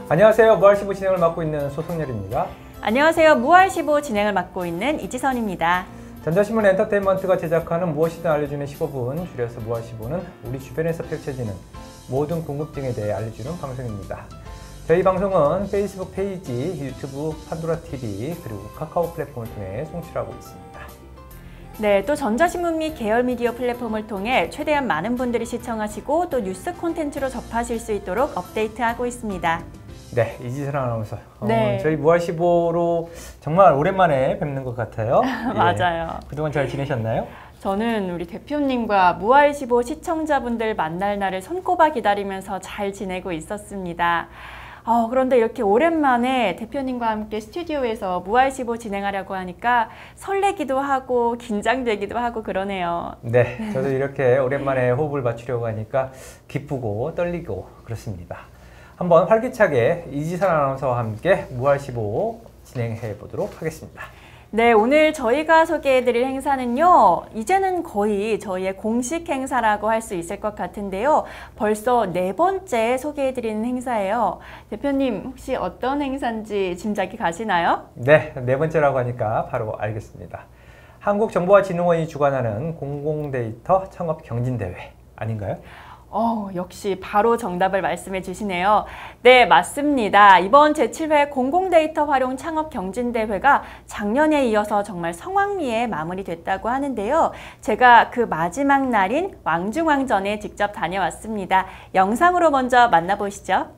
안녕하세요. 무알15 진행을 맡고 있는 소승열입니다. 안녕하세요. 무알15 진행을 맡고 있는 이지선입니다. 전자신문 엔터테인먼트가 제작하는 무엇이든 알려주는 15분, 줄여서 무알15는 우리 주변에서 펼쳐지는 모든 궁금증에 대해 알려주는 방송입니다. 저희 방송은 페이스북 페이지, 유튜브, 판도라 TV, 그리고 카카오 플랫폼을 통해 송출하고 있습니다. 네, 또 전자신문 및 계열 미디어 플랫폼을 통해 최대한 많은 분들이 시청하시고 또 뉴스 콘텐츠로 접하실 수 있도록 업데이트하고 있습니다. 네, 이지선 아나운서. 네. 저희 무알15로 정말 오랜만에 뵙는 것 같아요. 맞아요. 예, 그동안 잘 지내셨나요? 저는 우리 대표님과 무알15 시청자분들 만날 날을 손꼽아 기다리면서 잘 지내고 있었습니다. 그런데 이렇게 오랜만에 대표님과 함께 스튜디오에서 무알15 진행하려고 하니까 설레기도 하고 긴장되기도 하고 그러네요. 네, 저도 이렇게 오랜만에 호흡을 맞추려고 하니까 기쁘고 떨리고 그렇습니다. 한번 활기차게 이지선 아나운서와 함께 무알15 진행해 보도록 하겠습니다. 네, 오늘 저희가 소개해드릴 행사는요, 이제는 거의 저희의 공식 행사라고 할 수 있을 것 같은데요. 벌써 4번째 소개해드리는 행사예요. 대표님, 혹시 어떤 행사인지 짐작이 가시나요? 네, 4번째라고 하니까 바로 알겠습니다. 한국정보화진흥원이 주관하는 공공데이터 창업 경진대회 아닌가요? 역시 바로 정답을 말씀해 주시네요. 네, 맞습니다. 이번 제7회 공공데이터 활용 창업 경진대회가 작년에 이어서 정말 성황리에 마무리됐다고 하는데요. 제가 그 마지막 날인 왕중왕전에 직접 다녀왔습니다. 영상으로 먼저 만나보시죠.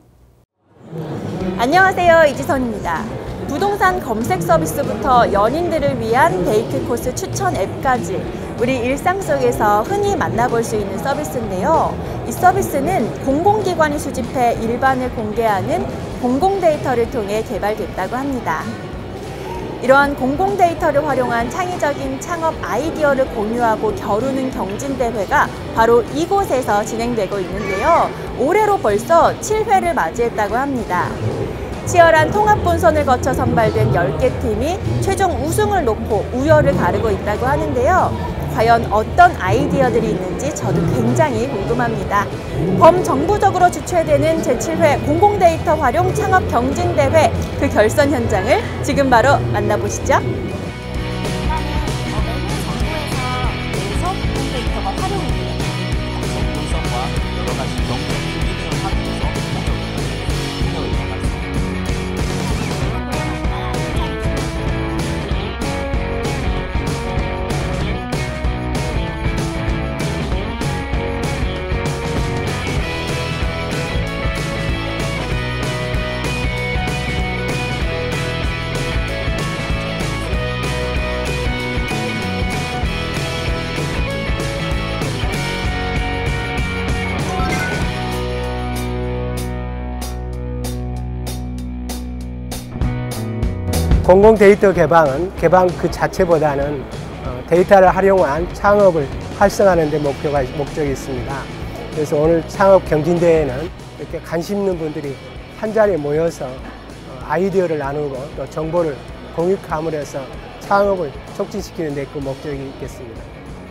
안녕하세요, 이지선입니다. 부동산 검색 서비스부터 연인들을 위한 데이트 코스 추천 앱까지 우리 일상 속에서 흔히 만나볼 수 있는 서비스인데요. 이 서비스는 공공기관이 수집해 일반을 공개하는 공공데이터를 통해 개발됐다고 합니다. 이러한 공공데이터를 활용한 창의적인 창업 아이디어를 공유하고 겨루는 경진대회가 바로 이곳에서 진행되고 있는데요. 올해로 벌써 7회를 맞이했다고 합니다. 치열한 통합 본선을 거쳐 선발된 10개 팀이 최종 우승을 놓고 우열을 가르고 있다고 하는데요. 과연 어떤 아이디어들이 있는지 저도 굉장히 궁금합니다. 범정부적으로 주최되는 제7회 공공데이터 활용 창업 경진대회 그 결선 현장을 지금 바로 만나보시죠. 공공데이터 개방은 개방 그 자체보다는 데이터를 활용한 창업을 활성화하는 데 목적이 있습니다. 그래서 오늘 창업 경진대회는 이렇게 관심 있는 분들이 한자리에 모여서 아이디어를 나누고 또 정보를 공유함으로 해서 창업을 촉진시키는 데 그 목적이 있겠습니다.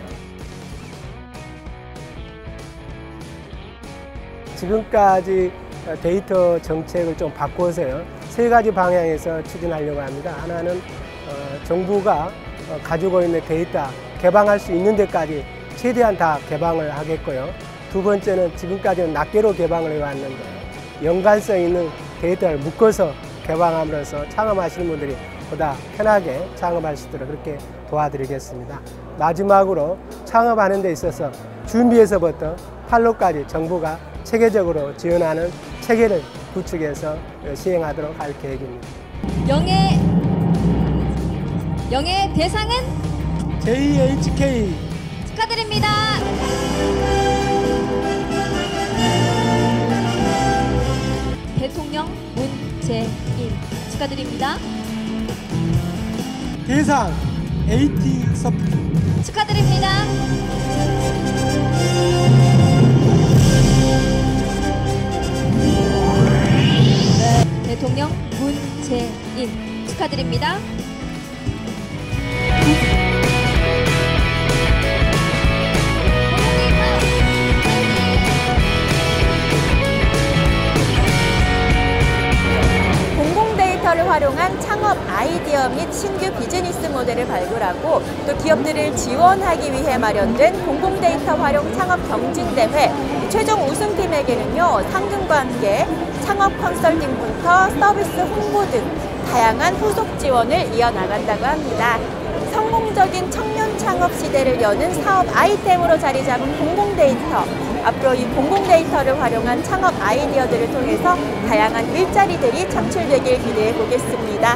지금까지 데이터 정책을 좀 바꿔서요. 3가지 방향에서 추진하려고 합니다. 하나는 정부가 가지고 있는 데이터 개방할 수 있는 데까지 최대한 다 개방을 하겠고요. 두 번째는 지금까지는 낱개로 개방을 해왔는데 연관성 있는 데이터를 묶어서 개방함으로써 창업하시는 분들이 보다 편하게 창업할 수 있도록 그렇게 도와드리겠습니다. 마지막으로 창업하는 데 있어서 준비에서부터 판로까지 정부가 체계적으로 지원하는 체계를 구축해서 시행하도록 할 계획입니다. 영예 대상은 JHK 축하드립니다. 대통령 문재인 축하드립니다. 대상 AT소프트 축하드립니다. 대통령 문재인 축하드립니다. 발굴하고 또 기업들을 지원하기 위해 마련된 공공데이터 활용 창업 경진대회 최종 우승팀에게는요, 상금과 함께 창업 컨설팅부터 서비스 홍보 등 다양한 후속 지원을 이어나간다고 합니다. 성공적인 청년 창업 시대를 여는 사업 아이템으로 자리 잡은 공공데이터. 앞으로 이 공공데이터를 활용한 창업 아이디어들을 통해서 다양한 일자리들이 창출되길 기대해 보겠습니다.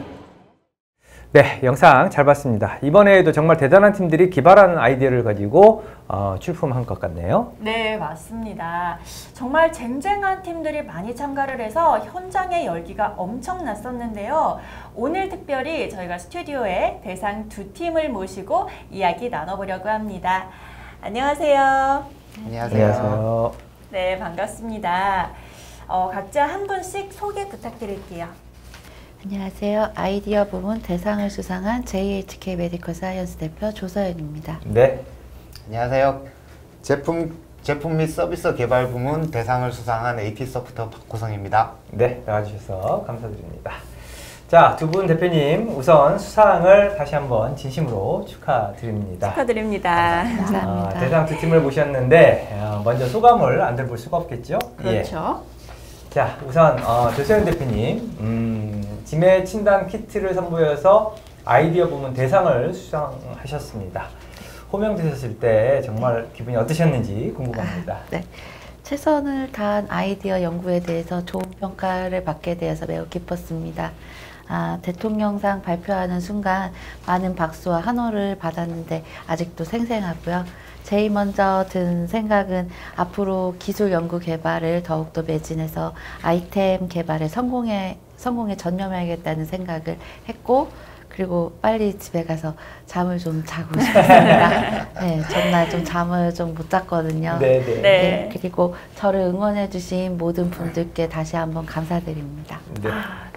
네, 영상 잘 봤습니다. 이번에도 정말 대단한 팀들이 기발한 아이디어를 가지고 출품한 것 같네요. 네, 맞습니다. 정말 쟁쟁한 팀들이 많이 참가를 해서 현장의 열기가 엄청났었는데요. 오늘 특별히 저희가 스튜디오에 대상 두 팀을 모시고 이야기 나눠보려고 합니다. 안녕하세요. 안녕하세요. 네, 반갑습니다. 각자 한 분씩 소개 부탁드릴게요. 안녕하세요. 아이디어 부문 대상을 수상한 JHK 메디컬 사이언스 대표 조서연입니다. 네. 안녕하세요. 제품 및 서비스 개발 부문 대상을 수상한 AT소프트 박호성입니다. 네, 나와주셔서 감사드립니다. 자, 두 분 대표님 우선 수상을 다시 한번 진심으로 축하드립니다. 축하드립니다. 감사합니다. 대상 두 팀을 모셨는데 먼저 소감을 안 들어볼 수가 없겠죠? 그렇죠. 예. 자, 우선 조세현 대표님 치매 진단 키트를 선보여서 아이디어 부문 대상을 수상하셨습니다. 호명되셨을 때 정말 기분이 어떠셨는지 궁금합니다. 네. 최선을 다한 아이디어 연구에 대해서 좋은 평가를 받게 되어서 매우 기뻤습니다. 대통령상 발표하는 순간 많은 박수와 환호를 받았는데 아직도 생생하고요. 제일 먼저 든 생각은 앞으로 기술 연구 개발을 더욱더 매진해서 아이템 개발에 성공에 전념해야겠다는 생각을 했고, 그리고 빨리 집에 가서 잠을 좀 자고 싶습니다. 네, 전날 좀 잠을 좀 못 잤거든요. 네네. 네. 그리고 저를 응원해주신 모든 분들께 다시 한번 감사드립니다. 네.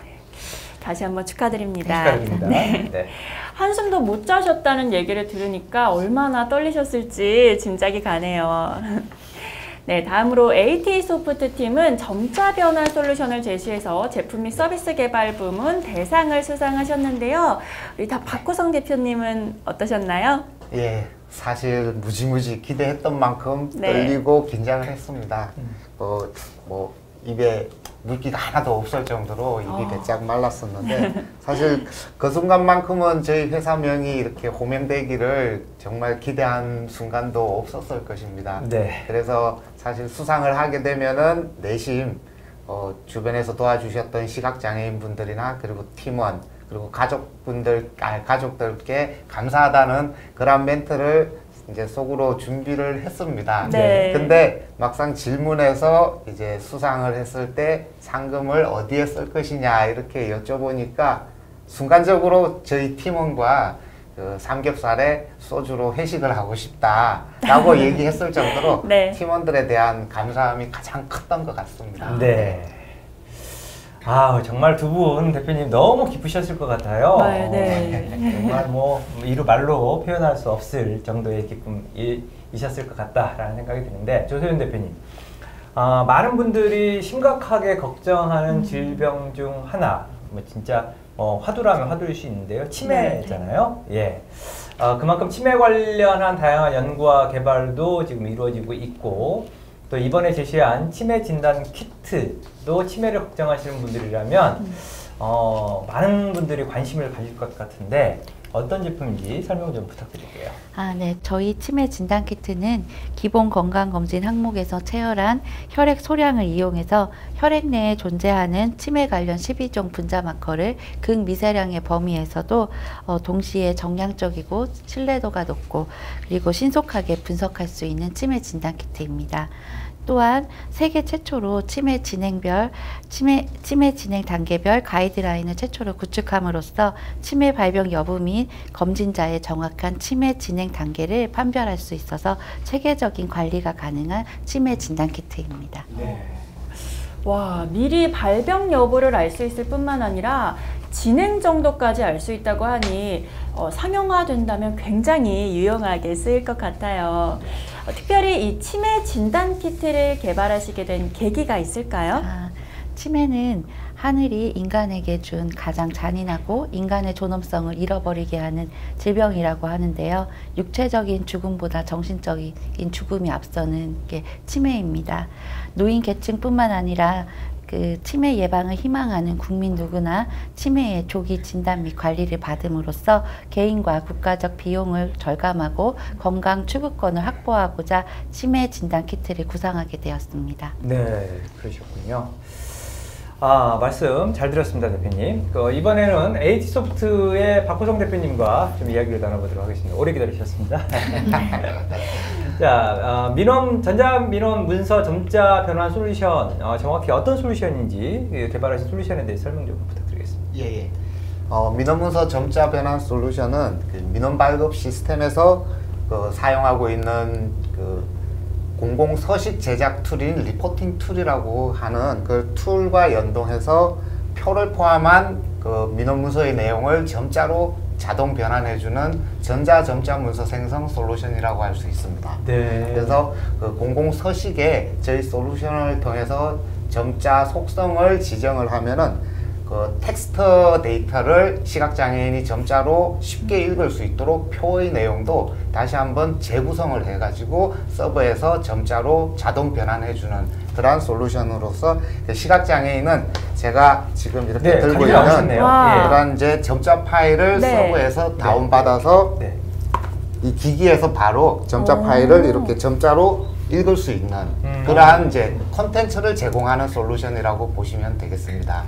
다시 한번 축하드립니다. 축하드립니다. 네. 네. 한숨도 못 자셨다는 얘기를 들으니까 얼마나 떨리셨을지 짐작이 가네요. 네, 다음으로 AT소프트 팀은 점자 변환 솔루션을 제시해서 제품 및 서비스 개발 부문 대상을 수상하셨는데요. 우리 다 박호성 대표님은 어떠셨나요? 예, 사실 무지무지 기대했던 만큼 네. 떨리고 긴장을 했습니다. 입에 물기가 하나도 없을 정도로 입이 배짝 말랐었는데 사실 그 순간만큼은 저희 회사명이 이렇게 호명되기를 정말 기대한 순간도 없었을 것입니다. 네. 그래서 사실 수상을 하게 되면은 내심 주변에서 도와주셨던 시각장애인 분들이나 그리고 팀원 그리고 가족들께 감사하다는 그런 멘트를 이제 속으로 준비를 했습니다. 네. 근데 막상 질문에서 이제 수상을 했을 때 상금을 어디에 쓸 것이냐 이렇게 여쭤보니까 순간적으로 저희 팀원과 삼겹살에 소주로 회식을 하고 싶다라고 얘기했을 정도로 네. 팀원들에 대한 감사함이 가장 컸던 것 같습니다. 네. 정말 두 분 대표님 너무 기쁘셨을 것 같아요. 네. 정말 이루 말로 표현할 수 없을 정도의 기쁨이셨을 것 같다라는 생각이 드는데, 조세윤 대표님, 많은 분들이 심각하게 걱정하는 질병 중 하나, 진짜 화두라면 화두일 수 있는데요, 치매잖아요. 예. 그만큼 치매 관련한 다양한 연구와 개발도 지금 이루어지고 있고, 또 이번에 제시한 치매 진단 키트도 치매를 걱정하시는 분들이라면 많은 분들이 관심을 가질 것 같은데 어떤 제품인지 설명 좀 부탁드릴게요. 네. 저희 치매 진단 키트는 기본 건강검진 항목에서 채혈한 혈액 소량을 이용해서 혈액 내에 존재하는 치매 관련 12종 분자 마커를 극미세량의 범위에서도 동시에 정량적이고 신뢰도가 높고 그리고 신속하게 분석할 수 있는 치매 진단 키트입니다. 또한 세계 최초로 치매 진행 단계별 가이드라인을 최초로 구축함으로써 치매 발병 여부 및 검진자의 정확한 치매 진행 단계를 판별할 수 있어서 체계적인 관리가 가능한 치매 진단 키트입니다. 네. 와, 미리 발병 여부를 알 수 있을 뿐만 아니라 진행 정도까지 알 수 있다고 하니 상용화된다면 굉장히 유용하게 쓰일 것 같아요. 특별히 이 치매 진단 키트를 개발하시게 된 계기가 있을까요? 치매는 하늘이 인간에게 준 가장 잔인하고 인간의 존엄성을 잃어버리게 하는 질병이라고 하는데요. 육체적인 죽음보다 정신적인 죽음이 앞서는 게 치매입니다. 노인 계층뿐만 아니라 그 치매 예방을 희망하는 국민 누구나 치매의 조기 진단 및 관리를 받음으로써 개인과 국가적 비용을 절감하고 건강 추구권을 확보하고자 치매 진단 키트를 구상하게 되었습니다. 네, 그러셨군요. 말씀 잘 들었습니다, 대표님. 이번에는 HT소프트의 박호성 대표님과 좀 이야기를 나눠보도록 하겠습니다. 오래 기다리셨습니다. 자, 전자민원 문서 점자 변환 솔루션, 정확히 어떤 솔루션인지, 개발하신 솔루션에 대해 설명 좀 부탁드리겠습니다. 예. 민원문서 점자 변환 솔루션은 그 민원 발급 시스템에서 사용하고 있는 공공서식 제작 툴인 리포팅 툴이라고 하는 그 툴과 연동해서 표를 포함한 그 민원문서의 내용을 점자로 자동 변환해주는 전자점자 문서 생성 솔루션이라고 할 수 있습니다. 네. 그래서 그 공공서식에 저희 솔루션을 통해서 점자 속성을 지정을 하면은 그 텍스트 데이터를 시각장애인이 점자로 쉽게 읽을 수 있도록 표의 내용도 다시 한번 재구성을 해가지고 서버에서 점자로 자동 변환해주는 그러한 솔루션으로서 시각장애인은 제가 지금 이렇게 들고 있는 그런 이제 점자 파일을 서버에서 다운받아서 이 기기에서 바로 점자 파일을 이렇게 점자로 읽을 수 있는 그러한 이제 콘텐츠를 제공하는 솔루션이라고 보시면 되겠습니다.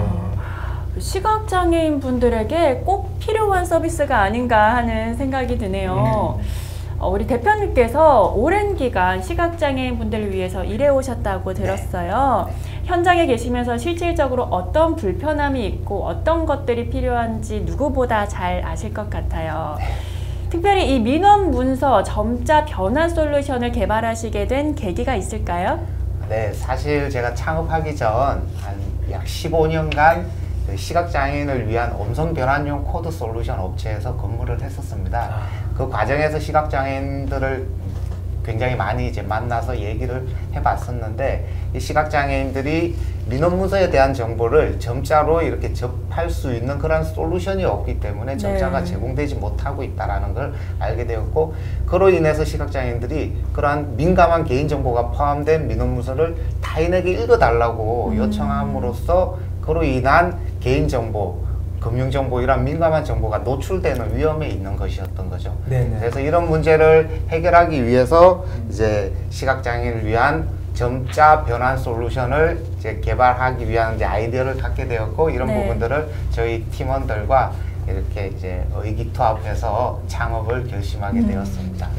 시각장애인 분들에게 꼭 필요한 서비스가 아닌가 하는 생각이 드네요. 우리 대표님께서 오랜 기간 시각장애인 분들을 위해서 일해 오셨다고 들었어요. 현장에 계시면서 실질적으로 어떤 불편함이 있고 어떤 것들이 필요한지 누구보다 잘 아실 것 같아요. 특별히 이 민원 문서 점자 변환 솔루션을 개발하시게 된 계기가 있을까요? 네, 사실 제가 창업하기 전 한 약 15년간 시각장애인을 위한 음성 변환용 코드 솔루션 업체에서 근무를 했었습니다. 그 과정에서 시각장애인들을 굉장히 많이 이제 만나서 얘기를 해봤었는데, 이 시각장애인들이 민원 문서에 대한 정보를 점자로 이렇게 접할 수 있는 그런 솔루션이 없기 때문에 점자가 제공되지 못하고 있다는 걸 알게 되었고, 그로 인해서 시각장애인들이 그러한 민감한 개인정보가 포함된 민원 문서를 타인에게 읽어달라고 요청함으로써 그로 인한 개인정보, 금융정보 이런 민감한 정보가 노출되는 위험에 있는 것이었던 거죠. 그래서 이런 문제를 해결하기 위해서 이제 시각장애인을 위한 점자 변환 솔루션을 이제 개발하기 위한 이제 아이디어를 갖게 되었고, 이런 부분들을 저희 팀원들과 이렇게 이제 의기투합해서 창업을 결심하게 되었습니다.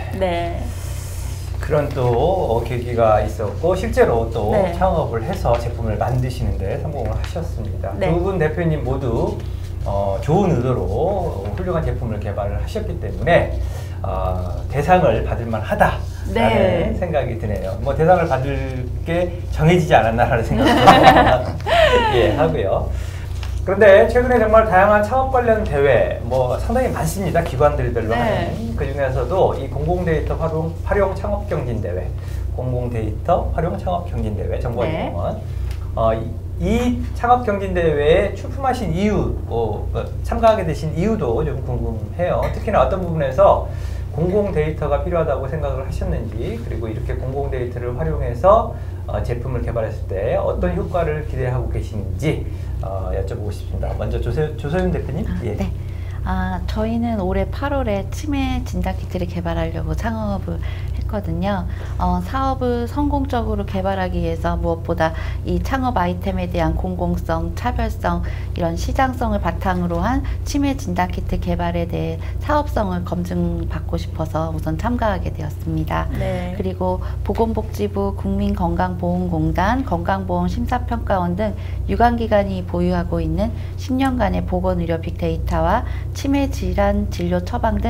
그런 또 계기가 있었고 실제로 또 창업을 해서 제품을 만드시는데 성공을 하셨습니다. 두 분 대표님 모두 좋은 의도로 훌륭한 제품을 개발을 하셨기 때문에 대상을 받을 만하다라는 생각이 드네요. 뭐 대상을 받을 게 정해지지 않았나라는 생각도 하고요. 그런데 최근에 정말 다양한 창업 관련 대회 상당히 많습니다. 기관들별로 하는. 그 중에서도 이 공공데이터 활용 창업경진대회, 공공데이터 활용 창업경진대회, 정보화공원 이 창업경진대회에 출품하신 이유, 참가하게 되신 이유도 좀 궁금해요. 특히나 어떤 부분에서 공공데이터가 필요하다고 생각을 하셨는지, 그리고 이렇게 공공데이터를 활용해서 제품을 개발했을 때 어떤 효과를 기대하고 계시는지 여쭤보고 싶습니다. 먼저 조소윤 대표님. 저희는 올해 8월에 치매 진단 키트를 개발하려고 창업을 했거든요. 사업을 성공적으로 개발하기 위해서 무엇보다 이 창업 아이템에 대한 공공성, 차별성, 이런 시장성을 바탕으로 한 치매 진단 키트 개발에 대해 사업성을 검증받고 싶어서 우선 참가하게 되었습니다. 그리고 보건복지부, 국민건강보험공단, 건강보험심사평가원 등 유관기관이 보유하고 있는 10년간의 보건의료 빅데이터와 치매 질환 진료 처방 등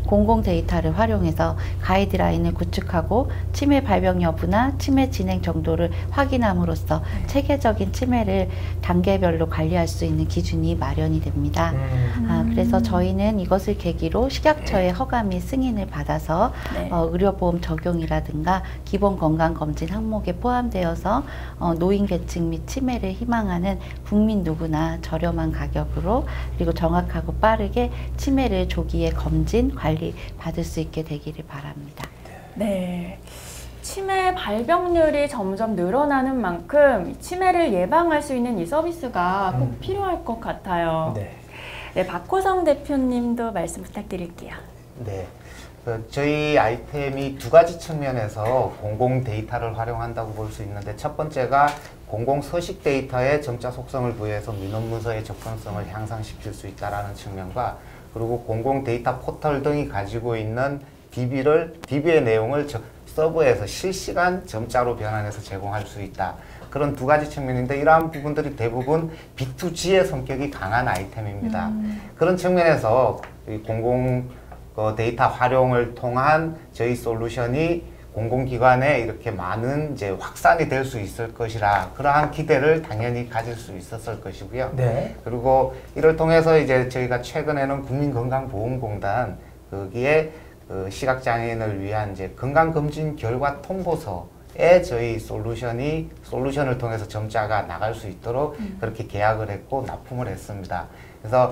공공 데이터를 활용해서 가이드라인을 구축하고 치매 발병 여부나 치매 진행 정도를 확인함으로써 체계적인 치매를 단계별로 관리할 수 있는 기준이 마련이 됩니다. 그래서 저희는 이것을 계기로 식약처의 허가 및 승인을 받아서 네. 의료보험 적용이라든가 기본 건강검진 항목에 포함되어서 노인 계층 및 치매를 희망하는 국민 누구나 저렴한 가격으로 그리고 정확하고 빠르게 치매를 조기에 검진, 관리 받을 수 있게 되기를 바랍니다. 네. 치매 발병률이 점점 늘어나는 만큼 치매를 예방할 수 있는 이 서비스가 꼭 필요할 것 같아요. 네. 네, 박호성 대표님도 말씀 부탁드릴게요. 네. 저희 아이템이 두 가지 측면에서 공공 데이터를 활용한다고 볼 수 있는데, 첫 번째가 공공 서식 데이터에 점자 속성을 부여해서 민원 문서의 접근성을 향상시킬 수 있다는 측면과, 그리고 공공 데이터 포털 등이 가지고 있는 DB의 내용을 서버에서 실시간 점자로 변환해서 제공할 수 있다. 그런 두 가지 측면인데, 이러한 부분들이 대부분 B2G의 성격이 강한 아이템입니다. 그런 측면에서 이 공공 데이터 활용을 통한 저희 솔루션이 공공기관에 이렇게 많은 이제 확산이 될 수 있을 것이라, 그러한 기대를 당연히 가질 수 있었을 것이고요. 네. 그리고 이를 통해서 이제 저희가 최근에는 국민건강보험공단 거기에 시각장애인을 위한 이제 건강검진 결과 통보서에 저희 솔루션을 통해서 점자가 나갈 수 있도록 그렇게 계약을 했고 납품을 했습니다. 그래서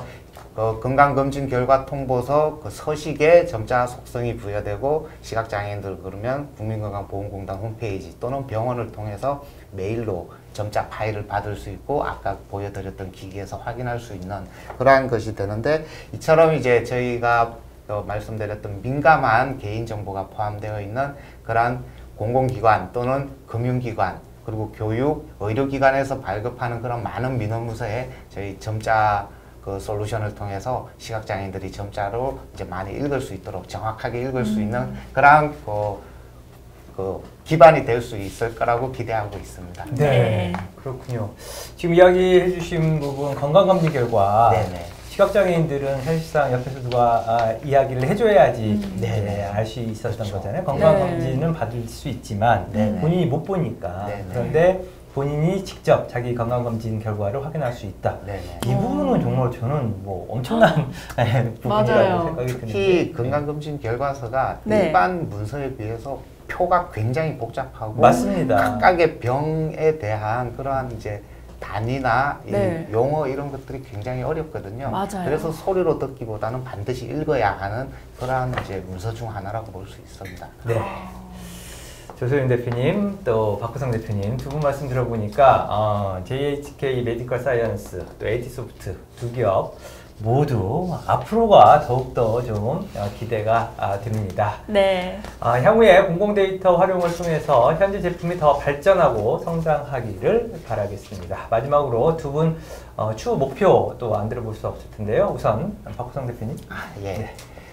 건강검진 결과 통보서 그 서식에 점자 속성이 부여되고, 시각장애인들 그러면 국민건강보험공단 홈페이지 또는 병원을 통해서 메일로 점자 파일을 받을 수 있고, 아까 보여드렸던 기기에서 확인할 수 있는 그러한 것이 되는데, 이처럼 이제 저희가 말씀드렸던 민감한 개인정보가 포함되어 있는 그러한 공공기관 또는 금융기관, 그리고 교육, 의료기관에서 발급하는 그런 많은 민원문서에 저희 점자 솔루션을 통해서 시각장애인들이 점자로 이제 많이 읽을 수 있도록, 정확하게 읽을 수 있는 그러한 기반이 될 수 있을 거라고 기대하고 있습니다. 네. 그렇군요. 지금 이야기해 주신 부분 건강검진 결과, 네네. 시각장애인들은 사실상 옆에서 누가 이야기를 해줘야지 알 수 있었던 그렇죠. 거잖아요. 건강검진은 받을 수 있지만 본인이 못 보니까. 그런데 본인이 직접 자기 건강검진 결과를 확인할 수 있다. 이 부분은 정말 저는 뭐 엄청난 부분이라고 생각이 드는데, 특히 건강검진 결과서가 일반 문서에 비해서 표가 굉장히 복잡하고, 맞습니다. 각각의 병에 대한 그러한 이제 단위나 이 용어 이런 것들이 굉장히 어렵거든요. 맞아요. 그래서 소리로 듣기보다는 반드시 읽어야 하는 그러한 이제 문서 중 하나라고 볼 수 있습니다. 네. 조소연 대표님, 또 박호성 대표님 두 분 말씀 들어보니까 JHK 메디컬 사이언스, 또 에이티소프트 두 기업 모두 앞으로가 더욱더 좀 기대가 됩니다. 네. 향후에 공공 데이터 활용을 통해서 현재 제품이 더 발전하고 성장하기를 바라겠습니다. 마지막으로 두 분 추후 목표 또 안 들어볼 수 없을 텐데요. 우선 박호성 대표님. 네.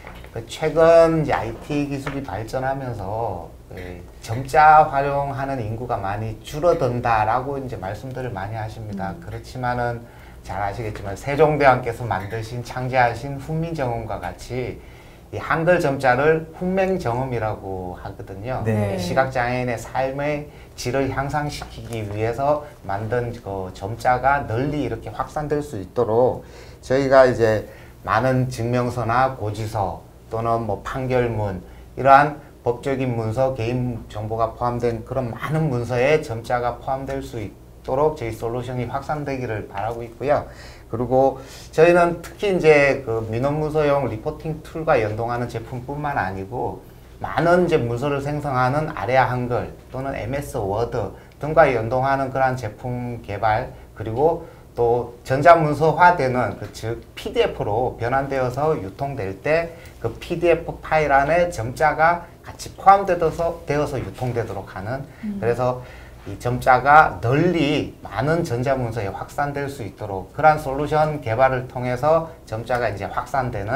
최근 이제 IT 기술이 발전하면서 점자 활용하는 인구가 많이 줄어든다라고 이제 말씀들을 많이 하십니다. 그렇지만은 잘 아시겠지만 세종대왕께서 만드신 창제하신 훈민정음과 같이 이 한글 점자를 훈맹정음이라고 하거든요. 네. 시각장애인의 삶의 질을 향상시키기 위해서 만든 그 점자가 널리 이렇게 확산될 수 있도록 저희가 이제 많은 증명서나 고지서 또는 뭐 판결문, 이러한 법적인 문서, 개인 정보가 포함된 그런 많은 문서에 점자가 포함될 수 있도록 저희 솔루션이 확산되기를 바라고 있고요. 그리고 저희는 특히 이제 그 민원문서용 리포팅 툴과 연동하는 제품뿐만 아니고 많은 이제 문서를 생성하는 아레아 한글 또는 MS 워드 등과 연동하는 그러한 제품 개발, 그리고 또 전자문서화되는 즉 PDF로 변환되어서 유통될 때 그 PDF 파일 안에 점자가 같이 포함되어서 유통되도록 하는, 그래서 이 점자가 널리 많은 전자문서에 확산될 수 있도록 그러한 솔루션 개발을 통해서 점자가 이제 확산되는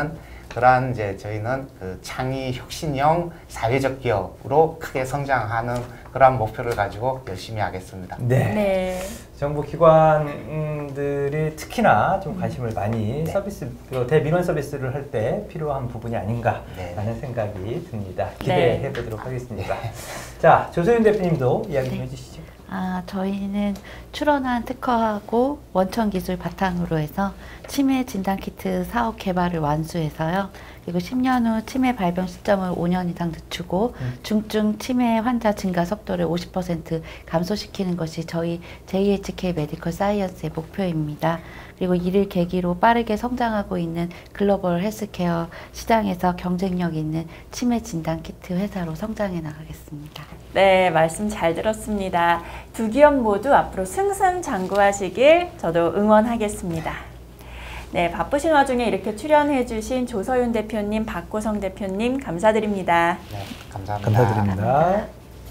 그러한 이제 저희는 그 창의 혁신형 사회적 기업으로 크게 성장하는 그러한 목표를 가지고 열심히 하겠습니다. 네. 네. 정부 기관들이 특히나 좀 관심을 많이 서비스, 대민원 서비스를 할 때 필요한 부분이 아닌가라는 생각이 듭니다. 기대해 보도록 하겠습니다. 자, 조소연 대표님도 이야기 좀 해주시죠. 저희는 출원한 특허하고 원천 기술 바탕으로 해서 치매 진단 키트 사업 개발을 완수해서요. 그리고 10년 후 치매 발병 시점을 5년 이상 늦추고 중증 치매 환자 증가 속도를 50% 감소시키는 것이 저희 JHK 메디컬 사이언스의 목표입니다. 그리고 이를 계기로 빠르게 성장하고 있는 글로벌 헬스케어 시장에서 경쟁력 있는 치매 진단 키트 회사로 성장해 나가겠습니다. 네, 말씀 잘 들었습니다. 두 기업 모두 앞으로 승승장구하시길 저도 응원하겠습니다. 네, 바쁘신 와중에 이렇게 출연해주신 조서윤 대표님, 박고성 대표님 감사드립니다. 네, 감사합니다. 감사드립니다.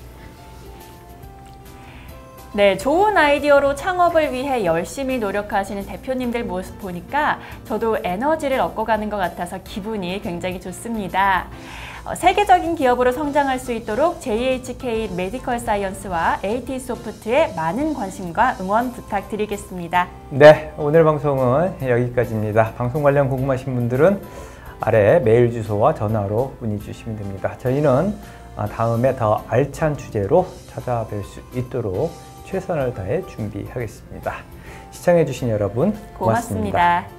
네, 좋은 아이디어로 창업을 위해 열심히 노력하시는 대표님들 모습 보니까 저도 에너지를 얻고 가는 것 같아서 기분이 굉장히 좋습니다. 세계적인 기업으로 성장할 수 있도록 JHK 메디컬 사이언스와 AT소프트에 많은 관심과 응원 부탁드리겠습니다. 네, 오늘 방송은 여기까지입니다. 방송 관련 궁금하신 분들은 아래 메일 주소와 전화로 문의 주시면 됩니다. 저희는 다음에 더 알찬 주제로 찾아뵐 수 있도록 최선을 다해 준비하겠습니다. 시청해주신 여러분 고맙습니다.